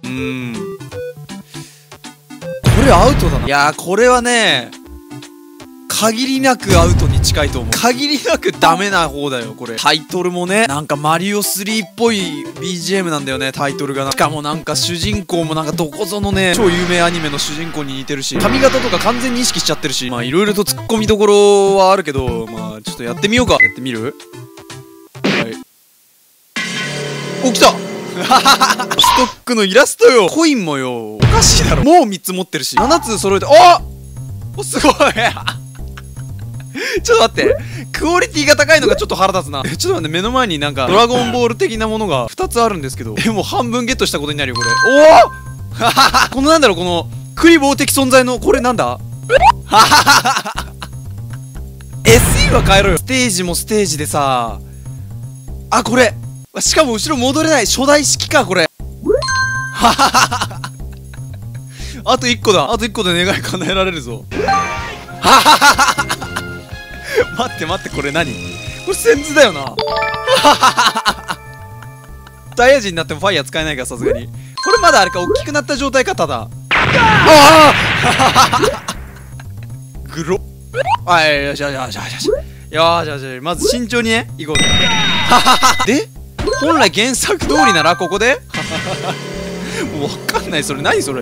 これアウトだな。いやー、これはね、限りなくアウトに近いと思う。限りなくダメな方だよ、これ。タイトルもね、なんかマリオ3っぽい BGM なんだよね、タイトルがな。しかもなんか主人公もなんかどこぞのね、超有名アニメの主人公に似てるし、髪型とか完全に意識しちゃってるし、まあいろいろと突っ込みどころはあるけど、まあちょっとやってみようか。やってみる？はい。お、来たストックのイラストよ。コインもよ、おかしいだろ。もう3つ持ってるし、7つ揃えて、おすごいちょっと待って。クオリティが高いのがちょっと腹立つな。ちょっと待って、目の前になんか、ドラゴンボール的なものが2つあるんですけど。もう半分ゲットしたことになるよ、これ。おおこのなんだろう、この、クリボー的存在の、これなんだSE は変えろよ。ステージもステージでさ、あ、これ。しかも後ろ戻れない。初代式か、これ。あと1個だ。あと1個で願い叶えられるぞ。待って待って、これ何？これセンズだよな。ダイヤ人になってもファイヤー使えないから、さすがに。これまだあれか、大きくなった状態か、ただ。グロ。あ、よしよしよしよしよしよし。まず慎重にね、いこうぜ。で本来原作通りならここでもう分かんない。それ何それ。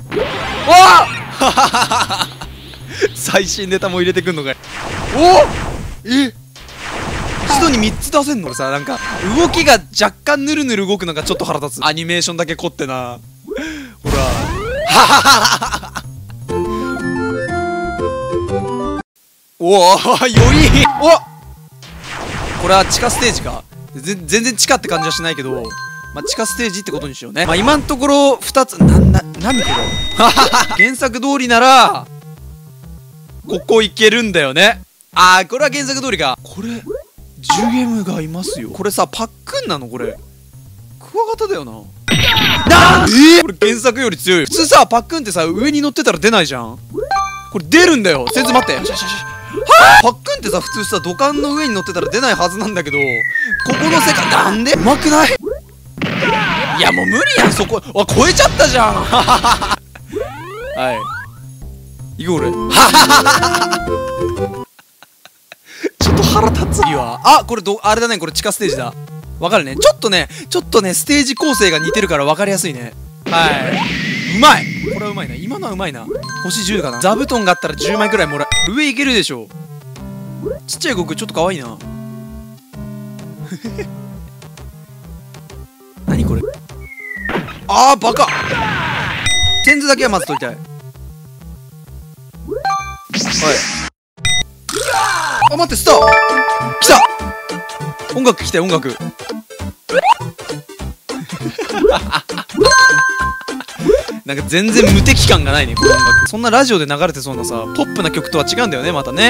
最新ネタも入れてくんのかい。一度に3つ出せんの？さ、なんか動きが若干ヌルヌル動くのがちょっと腹立つ。アニメーションだけ凝ってな。ほらおお、よりこれは地下ステージか。全然地下って感じはしないけど、まあ、地下ステージってことにしようね。まあ、今のところ2つ、何これ原作通りならここ行けるんだよね。あー、これは原作通りか。これジュゲムがいますよ。これさ、パックンなの？これクワガタだよな。これ原作より強いよ。普通さ、パックンってさ、上に乗ってたら出ないじゃん。これ出るんだよ。先生待って。パックンってさ、普通さ、土管の上に乗ってたら出ないはずなんだけど、ここの世界なんでうまくない？いやもう無理やん、そこ。超えちゃったじゃんはい行こう俺ちょっと腹立つわ。あ、これあれだね、これ地下ステージだ。わかるね。ちょっとねステージ構成が似てるから分かりやすいね。はい、うまい。これはうまいな。今のはうまいな。星10かな。座布団があったら10枚くらいもらえ。上いけるでしょ。ちっちゃい悟空ちょっと可愛いな何これ。あーバカ。テンズだけはまず取りたい。はい。あ、待って、スター来た。音楽来たよ、音楽なんか全然無敵感がないね、この音楽。そんなラジオで流れてそうなさ、ポップな曲とは違うんだよね、またね。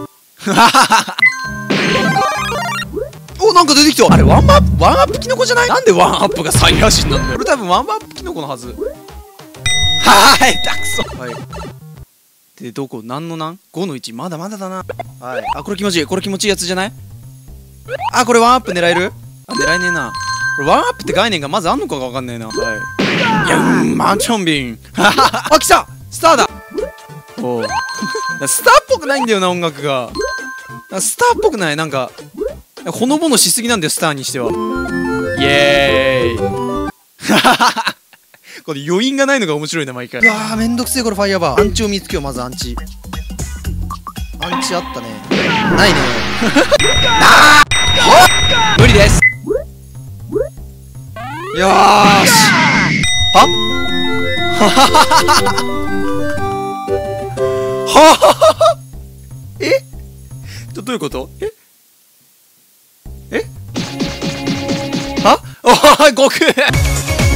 お、なんか出てきた。あれ、ワンアップキノコじゃない？なんでワンアップがサイヤ人なんだよ。これ多分ワンアップキノコのはず。はーい、たくそ。はい。で、どこ？何の何？ 5 の1。まだまだだな。はい。あ、これ気持ちいい。これ気持ちいいやつじゃない？あ、これワンアップ狙える？あ、狙えねえな。これワンアップって概念がまずあんのかがわかんねえな。はい。いや、マンチョンビン。あ、来た！スターだ！おう。スターっぽくないんだよな、音楽が。スターっぽくない？なんか、ほのぼのしすぎなんだよ、スターにしては。イエーイこれ余韻がないのが面白いな、毎回。うわー、めんどくせえ、これファイヤーバー。アンチを見つけよう、まずアンチ。アンチあったね。ないねあー無理です。よーし。ははえどういうこと？はおーい、悟空